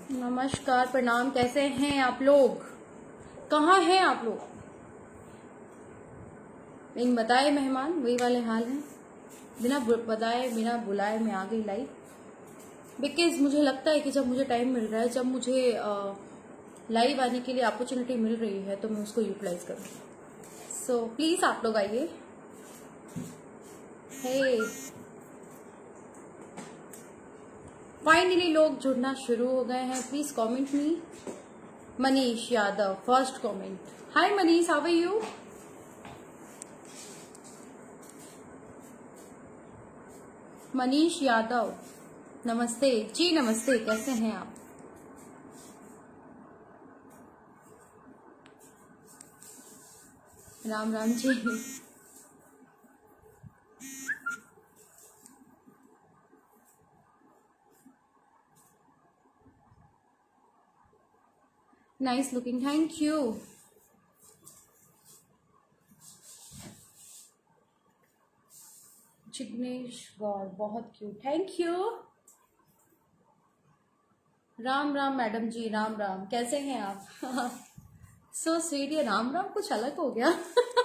नमस्कार, प्रणाम। कैसे हैं आप लोग? कहाँ हैं आप लोग? इन बताए मेहमान वही वाले हाल हैं। बिना बताए बिना बुलाए मैं आ गई लाइव, बिकॉज मुझे लगता है कि जब मुझे टाइम मिल रहा है, जब मुझे लाइव आने के लिए अपॉर्चुनिटी मिल रही है, तो मैं उसको यूटिलाइज करूँ। सो प्लीज आप लोग आइए। हे फाइनली लोग जुड़ना शुरू हो गए हैं। Please comment me. Manish Yadav first comment. Hi Manish, how are you? Manish Yadav, नमस्ते जी। नमस्ते, कैसे हैं आप? राम राम जी। Nice looking, thank you. Jignesh Gaur, बहुत क्यूट, थैंक यू। राम राम मैडम जी, राम राम, कैसे हैं आप? सो स्वीट, ये राम राम कुछ अलग हो गया।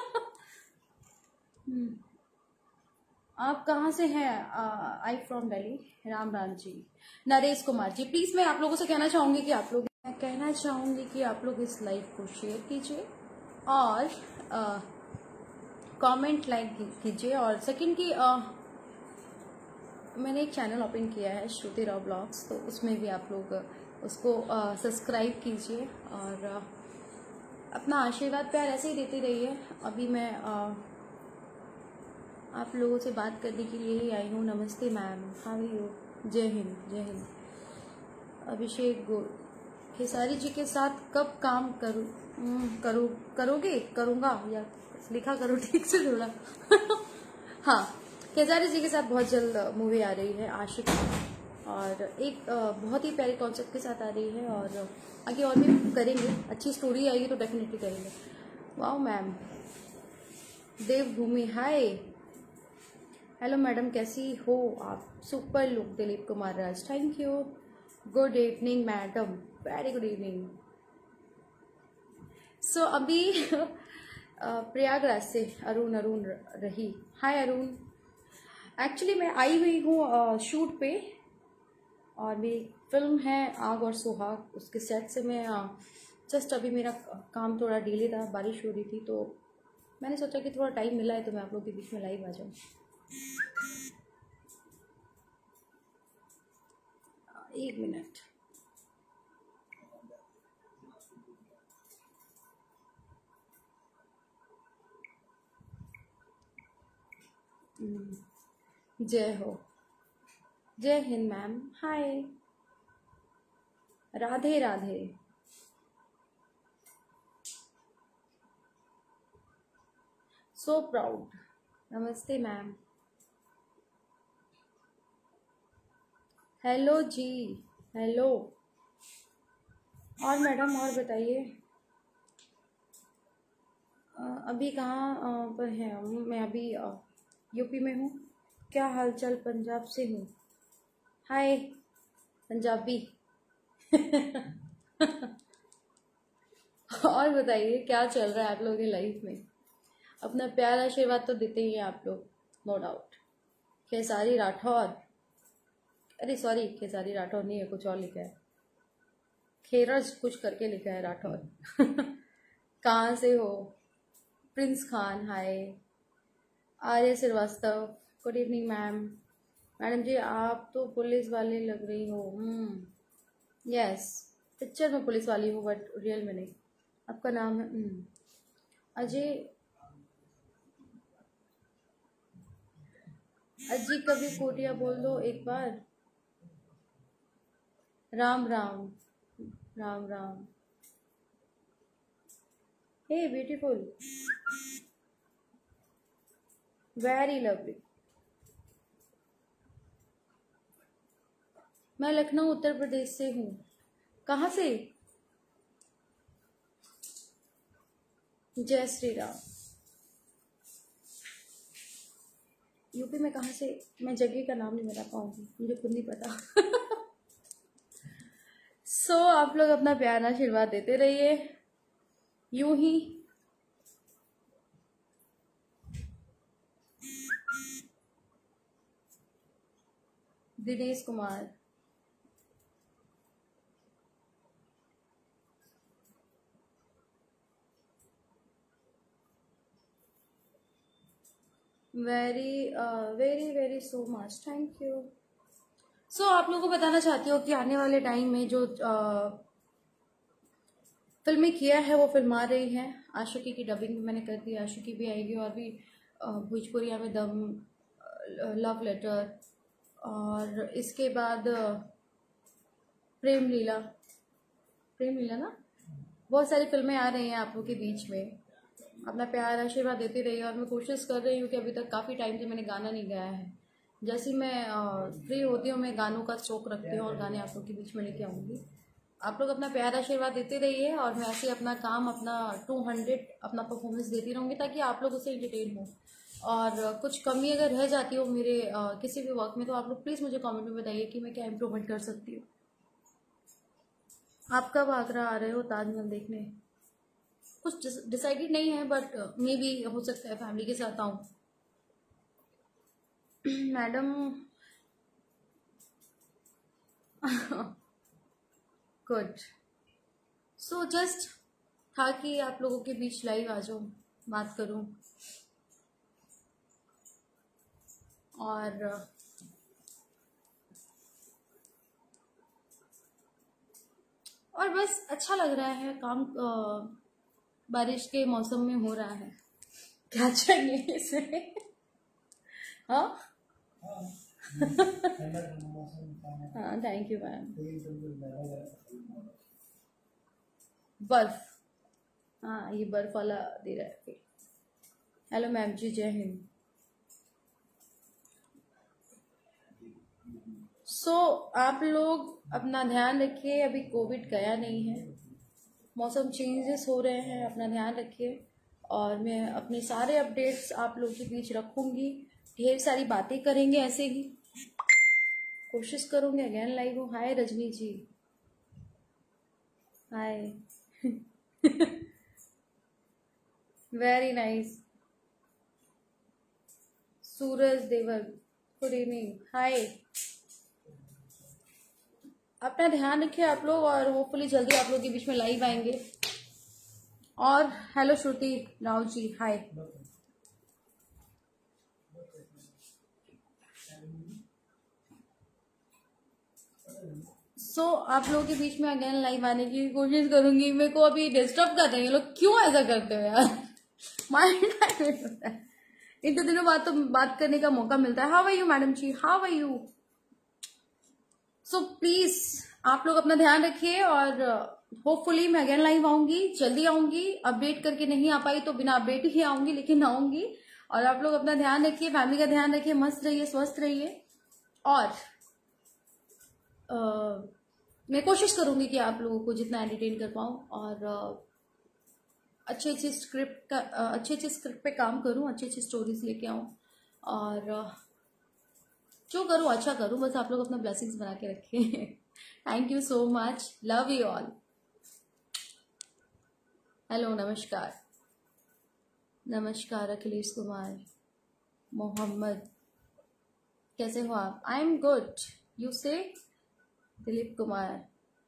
आप कहाँ से हैं? I from Delhi. राम राम जी। नरेश कुमार जी, प्लीज मैं आप लोगों से कहना चाहूंगी कि आप लोग इस लाइव को शेयर कीजिए और कमेंट लाइक कीजिए। और सेकंड की मैंने एक चैनल ओपन किया है, श्रुति राव ब्लॉग्स, तो उसमें भी आप लोग उसको सब्सक्राइब कीजिए और अपना आशीर्वाद प्यार ऐसे ही देते रहिए। अभी मैं आप लोगों से बात करने के लिए ही आई हूँ। नमस्ते मैम, हाउ आर यू? जय हिंद, जय हिंद। अभिषेक खेसारी जी के साथ कब काम करूंगा या लिखा करो ठीक से थोड़ा। हाँ, खेसारी जी के साथ बहुत जल्द मूवी आ रही है, आशिक, और एक बहुत ही प्यारे कॉन्सेप्ट के साथ आ रही है, और आगे और भी करेंगे। अच्छी स्टोरी आएगी तो डेफिनेटली करेंगे। Wow ma'am. Devbhoomi, hi. Hello madam, कैसी हो आप? Super look, Dilip Kumar Raj, thank you. Good evening madam, very good evening. So अभी प्रयागराज से अरुण रही। हाय अरुण। एक्चुअली मैं आई हुई हूँ शूट पे, और मेरी फिल्म है आग और सुहाग, उसके सेट से मैं जस्ट अभी मेरा काम थोड़ा डिले था, बारिश हो रही थी, तो मैंने सोचा कि थोड़ा टाइम मिला है तो मैं आप लोगों के बीच में लाइव आ जाऊँ। एक मिनट। जय हो। जय हिंद मैम, हाय। राधे राधे। So proud. नमस्ते मैम। हेलो जी, हेलो। और मैडम, और बताइए अभी कहाँ पर हैं? मैं अभी यूपी में हूँ। क्या हालचाल? पंजाब से हूँ। हाय पंजाबी। और बताइए क्या चल रहा है आप लोगों की लाइफ में? अपना प्यार आशीर्वाद तो देते ही हैं आप लोग, नो डाउट। खेसारी राठौर, अरे सॉरी, खेसारी राठौर नहीं है, कुछ और लिखा है, खेरज कुछ करके लिखा है राठौर। कहाँ से हो? Prince Khan, hi. Arya Shrivastava, good evening ma'am. Madam जी, आप तो पुलिस वाले लग रही हो। यस, पिक्चर में पुलिस वाली हूँ बट रियल में नहीं। आपका नाम है अजय। अजी कभी कोटिया बोल दो एक बार। राम राम, राम राम। Hey beautiful, very lovely. मैं लखनऊ उत्तर प्रदेश से हूँ। कहाँ से? जय श्री राम। यूपी में कहाँ से? मैं जगह का नाम नहीं बता पाऊंगी, मुझे खुद नहीं पता। आप लोग अपना प्यार आशीर्वाद देते रहिए यूं ही। Dinesh Kumar, very very very so much, thank you. आप लोगों को बताना चाहती हूँ कि आने वाले टाइम में जो फिल्में किया है वो फिल्म आ रही है। आशिकी की डबिंग भी मैंने कर दी, आशिकी भी आएगी, और भी भोजपुरिया में दम, लव लेटर, और इसके बाद प्रेम लीला ना, बहुत सारी फिल्में आ रही हैं आप लोगों के बीच में। अपना प्यार आशीर्वाद देते रहिए, और मैं कोशिश कर रही हूँ कि अभी तक काफ़ी टाइम से मैंने गाना नहीं गाया है। जैसे मैं फ्री होती हूँ मैं गानों का शौक रखती हूँ और गाने आप लोग के बीच में लेके आऊँगी। आप लोग अपना प्यार आशीर्वाद देते रहिए, और मैं ऐसे अपना काम, अपना 200 अपना परफॉर्मेंस देती रहूँगी ताकि आप लोग उससे इंटरटेन हो। और कुछ कमी अगर रह जाती हो मेरे किसी भी वर्क में, तो आप लोग प्लीज़ मुझे कमेंट में बताइए कि मैं क्या इम्प्रूवमेंट कर सकती हूँ। आप कब आगरा आ रहे हो ताजमहल देखने? कुछ डिसाइडेड नहीं है, बट मे बी हो सकता है फैमिली के साथ आऊँ। Madam good. जस्ट था कि आप लोगों के बीच लाइव आ जाऊँ, बात करूँ, और बस अच्छा लग रहा है काम। बारिश के मौसम में हो रहा है, क्या चाहिए इसे? हाँ हाँ, थैंक यू मैम। बर्फ, हाँ ये बर्फ वाला दे रहा है। हेलो मैम जी, जय हिंद। आप लोग अपना ध्यान रखिए, अभी कोविड गया नहीं है, मौसम चेंजेस हो रहे हैं, अपना ध्यान रखिए। और मैं अपने सारे अपडेट्स आप लोगों के बीच रखूंगी, ढेर सारी बातें करेंगे, ऐसे ही कोशिश करूंगी अगेन लाइव हो। Hi Rajni ji, hi very nice. Suraj Devar, good evening, hi. अपना ध्यान रखिए आप लोग, और होपफुली जल्दी आप लोग के बीच में लाइव आएंगे। और हेलो श्रुति राव जी, हाय। आप लोगों के बीच में अगेन लाइव आने की कोशिश करूंगी। मेरे को अभी डिस्टर्ब कर रहे हैं लोग, क्यों ऐसा करते हो यार? माइंड डाइवर्ट होता है। इतने दिनों बाद तो बात करने का मौका मिलता है। हाउ आर यू मैडम जी, हाउ आर यू? प्लीज आप लोग अपना ध्यान रखिए, और होपफुली मैं अगेन लाइव आऊंगी, जल्दी आऊंगी। अपडेट करके नहीं आ पाई तो बिना अपडेट ही आऊंगी, लेकिन आऊंगी। और आप लोग अपना ध्यान रखिए, फैमिली का ध्यान रखिए, मस्त रहिए, स्वस्थ रहिए। और मैं कोशिश करूंगी कि आप लोगों को जितना एंटरटेन कर पाऊँ, और अच्छे स्क्रिप्ट पे काम करूं, अच्छी स्टोरीज लेके आऊं, और जो करूं अच्छा करूं। बस आप लोग अपना ब्लेसिंग्स बना के रखें। Thank you so much, love you all. Hello, नमस्कार नमस्कार अखिलेश कुमार, मोहम्मद, कैसे हो आप? आई एम गुड, यू से? दिलीप कुमार।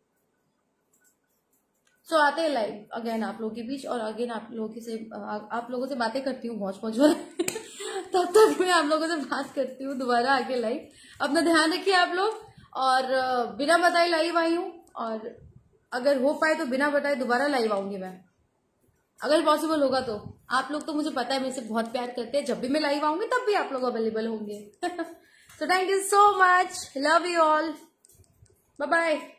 आते हैं लाइव अगेन आप लोगों के बीच, और अगेन आप लोगों से बातें करती हूँ भौज तब तक मैं आप लोगों से बात करती हूँ दोबारा आके लाइव। अपना ध्यान रखिए आप लोग, और बिना बताए लाइव आई हूँ, और अगर हो पाए तो बिना बताए दोबारा लाइव आऊंगी मैं, अगर पॉसिबल होगा तो। आप लोग तो मुझे पता है मेरे से बहुत प्यार करते हैं, जब भी मैं लाइव आऊंगी तब भी आप लोग अवेलेबल होंगे। Thank you so much, love you all, bye bye.